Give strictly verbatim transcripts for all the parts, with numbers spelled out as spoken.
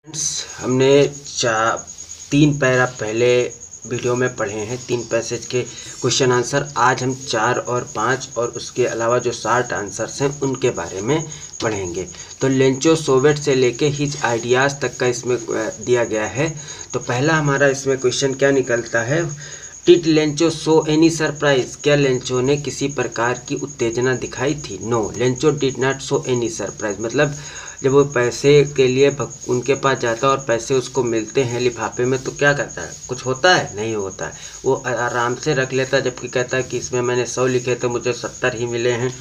Friends, हमने चार तीन पैरा पहले वीडियो में पढ़े हैं, तीन पैसेज के क्वेश्चन आंसर। आज हम चार और पाँच और उसके अलावा जो शार्ट आंसर्स हैं उनके बारे में पढ़ेंगे। तो लेंचो सोवियत से लेके हिज आइडियाज़ तक का इसमें दिया गया है। तो पहला हमारा इसमें क्वेश्चन क्या निकलता है, did Lencho show any surprise, क्या लेंचो ने किसी प्रकार की उत्तेजना दिखाई थी। No, Lencho did not show any surprise. मतलब जब वो पैसे के लिए उनके पास जाता है और पैसे उसको मिलते हैं लिफाफे में, तो क्या करता है, कुछ होता है, नहीं होता है, वो आराम से रख लेता है। जबकि कहता है कि इसमें मैंने सौ लिखे तो मुझे सत्तर ही मिले हैं।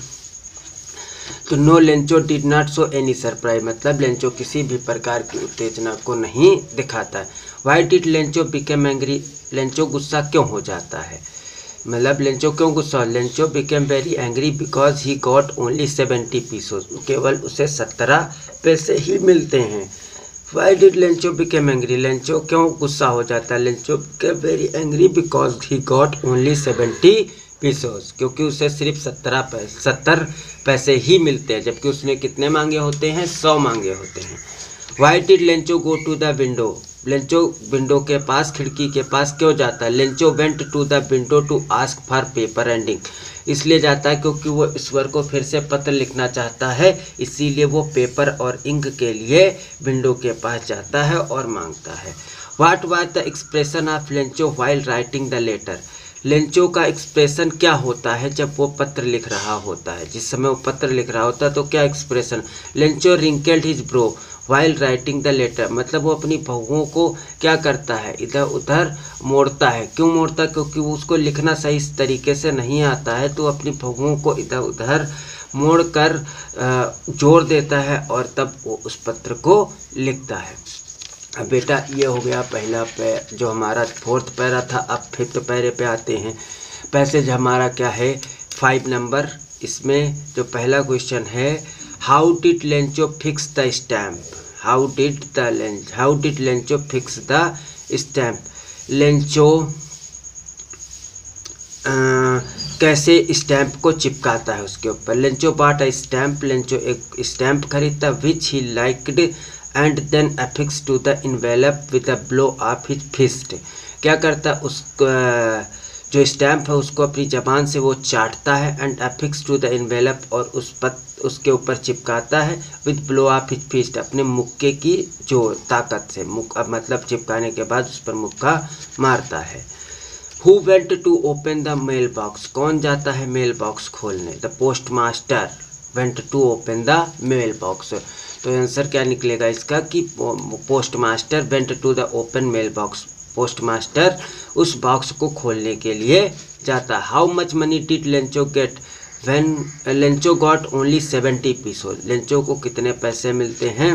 तो no, Lencho did not show any surprise, मतलब लेंचो किसी भी प्रकार की उत्तेजना को नहीं दिखाता है। Why did Lencho became angry, Lencho गुस्सा क्यों हो जाता है, मतलब लेंचो क्यों गुस्सा, Lencho became very angry because he got only seventy pesos, केवल उसे सत्रह पैसे ही मिलते हैं। Why did Lencho became angry, Lencho क्यों गुस्सा हो जाता है, Lencho became very angry because he got only seventy pesos, क्योंकि उसे सिर्फ सत्रह पैसे सत्तर पैसे ही मिलते हैं, जबकि उसने कितने मांगे होते हैं, सौ मांगे होते हैं। Why did Lencho go to the window, Lencho window के पास, खिड़की के पास क्यों जाता है। Lencho went to the window to ask for paper and ink, इसलिए जाता है क्योंकि वो ईश्वर को फिर से पत्र लिखना चाहता है, इसीलिए वो पेपर और इंक के लिए विंडो के पास जाता है और मांगता है। What was the expression of Lencho while writing the letter, Lencho का एक्सप्रेशन क्या होता है जब वो पत्र लिख रहा होता है, जिस समय वो पत्र लिख रहा होता है तो क्या expression. Lencho wrinkled his brow while writing the letter, मतलब वो अपनी भौहों को क्या करता है, इधर उधर मोड़ता है। क्यों मोड़ता है, क्योंकि वो उसको लिखना सही तरीके से नहीं आता है, तो अपनी भौहों को इधर उधर मोड़ कर जोड़ देता है और तब वो उस पत्र को लिखता है। अब बेटा ये हो गया पहला पैर जो हमारा फोर्थ पैरा था। अब फिफ्थ पैरे पे आते हैं। पैसेज हमारा क्या है, फाइव नंबर। इसमें जो पहला क्वेश्चन है, how did Lencho fix the stamp, how did the Lencho how did Lencho fix the stamp, Lencho कैसे स्टैम्प को चिपकाता है उसके ऊपर। Lencho bought a stamp, Lencho एक स्टैम्प खरीदता which he licked and then affix to the envelope with a blow of his fist, क्या करता है, उस जो स्टैम्प है उसको अपनी ज़बान से वो चाटता है, and affix to the envelope, और उस पत उसके ऊपर चिपकाता है, with blow of his fist, अपने मुक्के की जो ताकत से, मुक मतलब चिपकाने के बाद उस पर मुक्का मारता है। Who went to open the mail box, कौन जाता है मेल बॉक्स खोलने। The post master went to open the mail box, तो आंसर क्या निकलेगा इसका कि post master went to the open mail box, post master उस बॉक्स को खोलने के लिए जाता है। How much money did Lencho get when Lencho got only seventy pesos, Lencho को कितने पैसे मिलते हैं,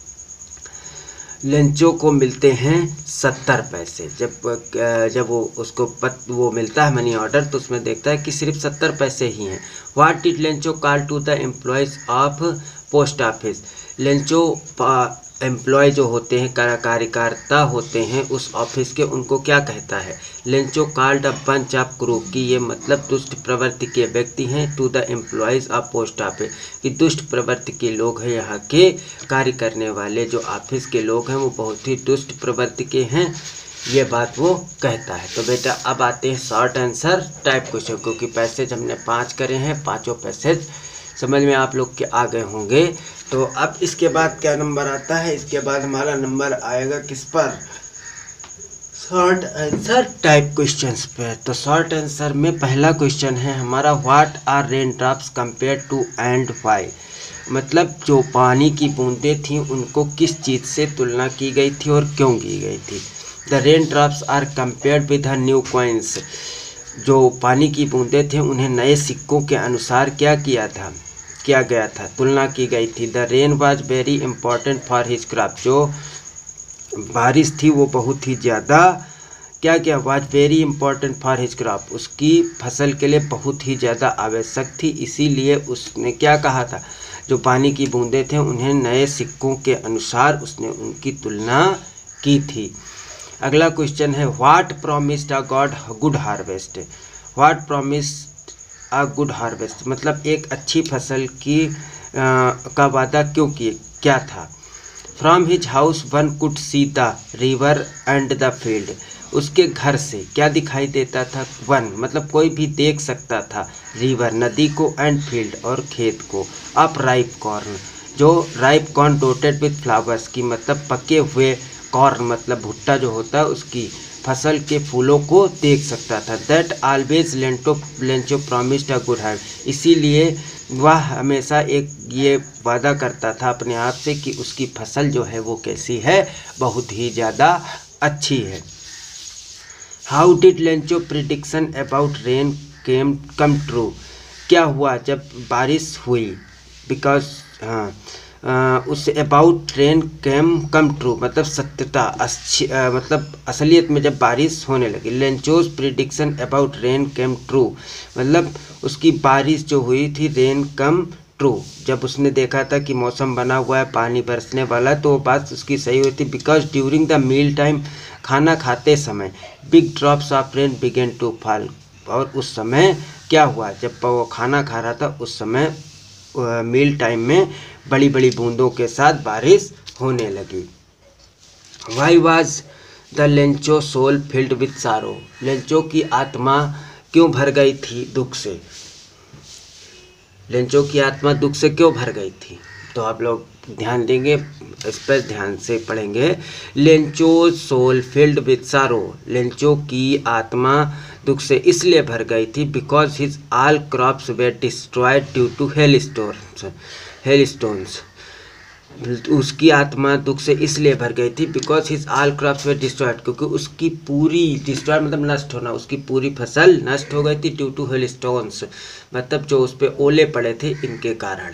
लेंचो को मिलते हैं सत्तर पैसे। जब जब वो उसको पत वो मिलता है मनी ऑर्डर, तो उसमें देखता है कि सिर्फ सत्तर पैसे ही हैं। What did Lencho call to the employees of post office, Lencho employ जो होते हैं, कार्यकर्ता होते हैं उस ऑफिस के, उनको क्या कहता है। Lencho called a bunch of crook, की ये मतलब दुष्ट प्रवृत्ति के व्यक्ति हैं, to the employees of post office, कि दुष्ट प्रवृत्ति के लोग हैं, यहाँ के कार्य करने वाले जो ऑफिस के लोग हैं वो बहुत ही दुष्ट प्रवृत्ति के हैं, ये बात वो कहता है। तो बेटा अब आते हैं शॉर्ट आंसर टाइप क्वेश्चन, क्योंकि पैसेज हमने पाँच करे हैं, पाँचों पैसेज समझ में आप लोग के आ गए होंगे। तो अब इसके बाद क्या नंबर आता है, इसके बाद हमारा नंबर आएगा किस पर, शॉर्ट आंसर टाइप क्वेश्चंस पे। तो शॉर्ट आंसर में पहला क्वेश्चन है हमारा, what are rain drops compare to and why, मतलब जो पानी की बूंदें थीं उनको किस चीज़ से तुलना की गई थी और क्यों की गई थी। The rain drops are compared with new coins, जो पानी की बूंदें थे उन्हें नए सिक्कों के अनुसार क्या किया था किया गया था तुलना की गई थी। The rain was very important for his crop, जो बारिश थी वो बहुत ही ज़्यादा क्या क्या was very important for his crop, उसकी फसल के लिए बहुत ही ज़्यादा आवश्यक थी, इसीलिए उसने क्या कहा था, जो पानी की बूंदें थे उन्हें नए सिक्कों के अनुसार उसने उनकी तुलना की थी। अगला क्वेश्चन है, what promised a god good harvest, what promised a good harvest, मतलब एक अच्छी फसल की आ, का वादा क्यों किए क्या था। From his house one could see the river and the field. उसके घर से क्या दिखाई देता था? वन मतलब कोई भी देख सकता था, रिवर नदी को, एंड फील्ड और खेत को। अप राइप कॉर्न जो ripe corn dotted with flowers की मतलब पके हुए कॉर्न मतलब भुट्टा जो होता है उसकी फसल के फूलों को देख सकता था। That always Lento Lencho promised a good heart, इसीलिए वह हमेशा एक ये वादा करता था अपने आप से कि उसकी फसल जो है वो कैसी है, बहुत ही ज़्यादा अच्छी है। How did Lencho prediction about rain came come true, क्या हुआ जब बारिश हुई? बिकॉज हाँ उससे about rain came come true मतलब सत्यता अच्छी मतलब असलियत में जब बारिश होने लगी। Lencho's prediction about rain came true मतलब उसकी बारिश जो हुई थी रेन कम ट्रू, जब उसने देखा था कि मौसम बना हुआ है पानी बरसने वाला तो वो बात उसकी सही हुई थी। Because during the meal time खाना खाते समय big drops of rain began to fall, और उस समय क्या हुआ जब वो खाना खा रहा था उस समय मील टाइम में बड़ी बड़ी बूंदों के साथ बारिश होने लगी। Why was the Lencho soul filled with sorrow, Lencho की आत्मा क्यों भर गई थी दुख से? लेंचो की आत्मा दुख से क्यों भर गई थी? तो आप लोग ध्यान देंगे, इस पर ध्यान से पढ़ेंगे। Lencho soul filled with sorrow, Lencho की आत्मा दुख से इसलिए भर गई थी because his all crops were destroyed due to hail stones hail stones उसकी आत्मा दुख से इसलिए भर गई थी because his all crops were destroyed, क्योंकि उसकी पूरी डिस्ट्रॉय मतलब नष्ट होना, उसकी पूरी फसल नष्ट हो गई थी। ड्यू टू हेल स्टोन्स मतलब जो उस पर ओले पड़े थे इनके कारण।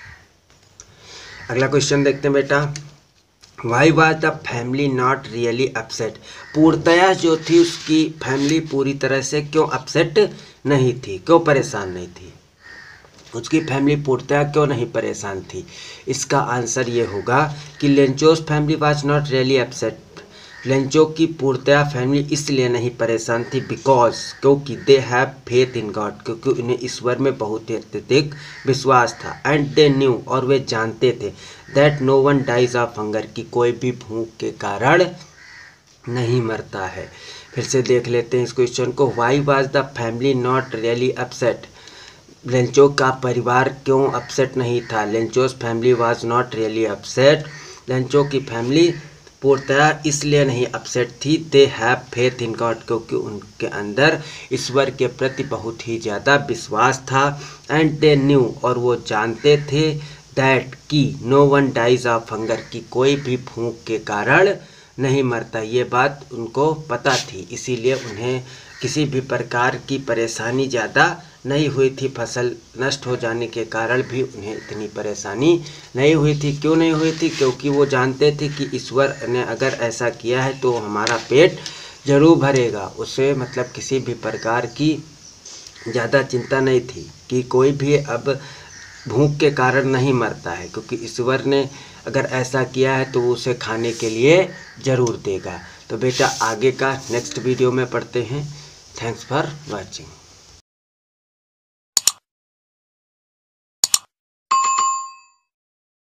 अगला क्वेश्चन देखते हैं बेटा। Why was the family not really upset, पूर्णतया जो थी उसकी फैमिली पूरी तरह से क्यों अपसेट नहीं थी, क्यों परेशान नहीं थी? उसकी फैमिली पूर्णतया क्यों नहीं परेशान थी? इसका आंसर ये होगा कि Lencho's family was not really upset, Lencho की पूर्णतया फैमिली इसलिए नहीं परेशान थी बिकॉज क्योंकि they have faith in God, क्योंकि उन्हें ईश्वर में बहुत ही अत्यधिक विश्वास था। एंड दे न्यू और वे जानते थे that no one dies of hunger, की कोई भी भूख के कारण नहीं मरता है। फिर से देख लेते हैं इस क्वेश्चन को। Why was the family not really upset, Lencho का परिवार क्यों अपसेट नहीं था? Lencho's family was not really upset, Lencho की फैमिली पूर्णतया इसलिए नहीं अपसेट थी। They have faith in God, क्योंकि उनके अंदर ईश्वर के प्रति बहुत ही ज़्यादा विश्वास था। एंड दे न्यू और वो जानते थे दैट कि no one dies of hunger, की कोई भी भूख के कारण नहीं मरता, ये बात उनको पता थी, इसीलिए उन्हें किसी भी प्रकार की परेशानी ज़्यादा नहीं हुई थी। फसल नष्ट हो जाने के कारण भी उन्हें इतनी परेशानी नहीं हुई थी। क्यों नहीं हुई थी? क्योंकि वो जानते थे कि ईश्वर ने अगर ऐसा किया है तो हमारा पेट जरूर भरेगा। उसे मतलब किसी भी प्रकार की ज़्यादा चिंता नहीं थी कि कोई भी अब भूख के कारण नहीं मरता है, क्योंकि ईश्वर ने अगर ऐसा किया है तो वो उसे खाने के लिए ज़रूर देगा। तो बेटा आगे का नेक्स्ट वीडियो में पढ़ते हैं। Thanks for watching.